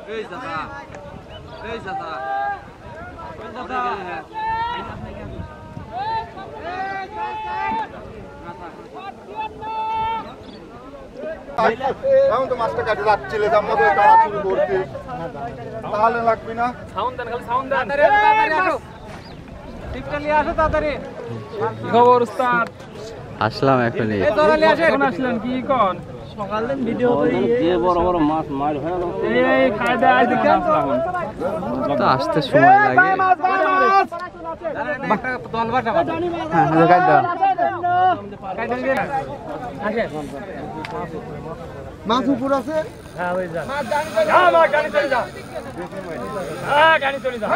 এই দাদা এই দাদা কোন দাদা এখন তো মাছটা কাটে রাখছিলে আমাদের তাড়াতাড়ি করতে তাহলে লাগবে না সাউন্ড দেন খালি সাউন্ড দেন তাড়াতাড়ি আসো টিপটা নিয়ে আসো তাড়াতাড়ি খবর উস্তাদ আসলাম এখনই এই দরালি আসেন কোন আসলেন কি কোন সকাল দিন ভিডিও করি যে বড় বড় মাছ মার হয়ে গেল এই কায়দা আইতে কেন তো আসতে সময় লাগে একটা তল বাটা হ্যাঁ কাইদা কাইদা দিয়ে না আসে মাছ উপর আছে হ্যাঁ ওই যা মাছ গাড়ি চলে যা হ্যাঁ গাড়ি চলে যা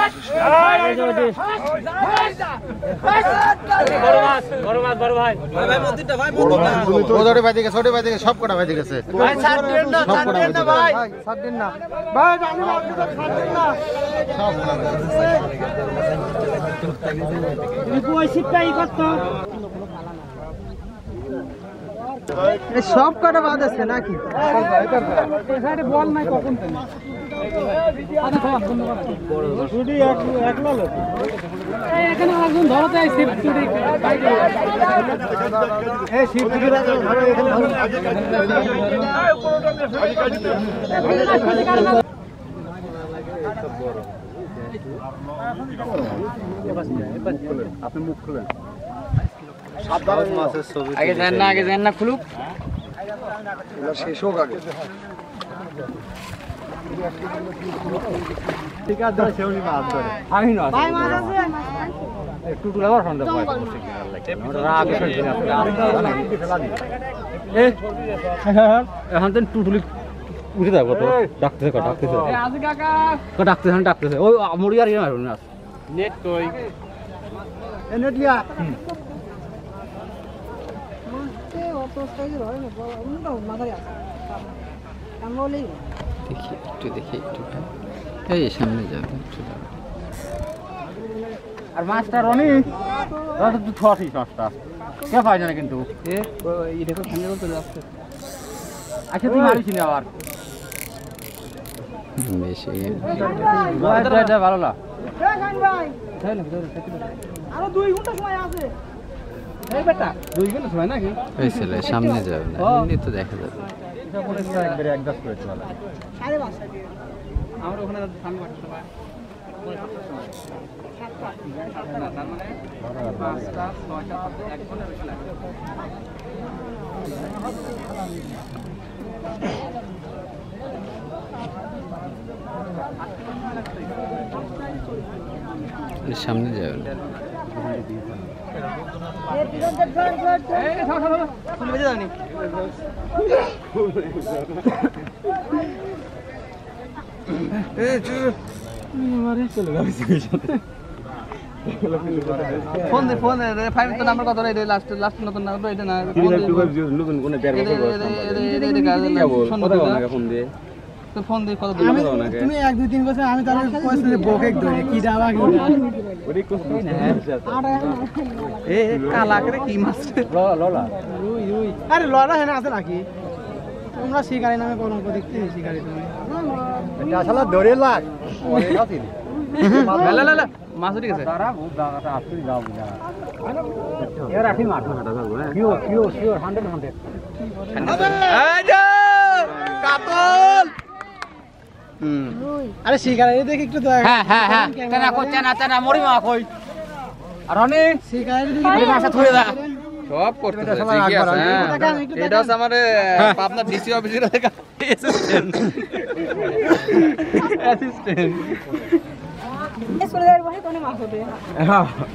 বড় মাছ বড় ভাই ভাই মন্দিরটা ভাই ছোট ভাই দিকে সব কটা ভাই দিকে ভাই ছাড় দেন না ভাই ছাড় দেন না ভাই জানি না সব তুমি কই শিপটাই করতে এই সব কটা বাদ আছে নাকি এখানে বল নাই কখন তুমি আচ্ছা খাওয়া বন্ধ কর চুরি একলা লোক এই এখানে একজন ধরতে আই শিপ চুরি এই শিপ চুরি ধরো এখানে আপনি মুখ খুলেন সাধারণ মাছের ছবি আগে যান না খুলুক শেষ হোক আগে ঠিক আছে ধরে সেউনি মাছ ধরে আমি না ভাই মাছ আছে একটু তুলাবার ফোন দাও রাগ এসে না এখন তো টুটুলি উঠে যাবো তো ডাকতেছে ডাকতেছে ওই মরি আর ইয়ে মারুন না নেট কই নেট লিয়া অত সাইজের হয় না বড় মাথায় আছে আমি বলি দেখি একটু এই সামনে যাবে আর মাছটা রনি রনি তো ছটি মাছটা কে পাই না কিন্তু এ এটা তো সামনে বলতে যাচ্ছে আচ্ছা তুই মারিস না আবার বেশি এটা ভালো না ভাই আরো 2 ঘন্টা সময় আছে এই বেটা 2 ঘন্টা সময় নাকি হয়েছিল সামনে যাবে না এমনি তো দেখা যাবে এটা পরে একবারে অ্যাডজাস্ট করে চলা 5:30 আমরা ওখানে সামনে বাড়তে পারি তার মানে 5টা 6টা 1 ঘন্টা বেশি লাগে সামনে যাবে না ফোন দে 5 তো নাম্বার কত রে লাস্ট নতুন নাম্বার এটা না নতুন কোন ফোন দিয়ে তো ফোন দে কত তুমি 1 2 3 বছর আমি তাহলে কইছি যে বকেক ধরে কি দাবা কি ওরে কোস এ কালা করে কি মাছ ললা রুই আরে লড়া হেনা আছে নাকি তোমরা শিকারি নামে কলঙ্ক দেখতে শিকারি তুমি এটা আসলে ধরে লাগ ওরে খাতি লা মাছ উঠে গেছে তারা বহুত দাগাটা আসলে যাও না এর রাখি মাঠা কাটা যাবে পিওর 100 এই যে কাতল আরে শিকারি দেখে একটু দয়া হ্যাঁ তেনা কই তেনা মরি মা কই আর অনি শিকারি এই মাছটা ধরে দা সব করতে ঠিকই আছে এটা হচ্ছে আমার পাবনা ডিসি অফিসের অ্যাসিস্ট্যান্ট এসে যাই বহে কোনে মাছ ওঠে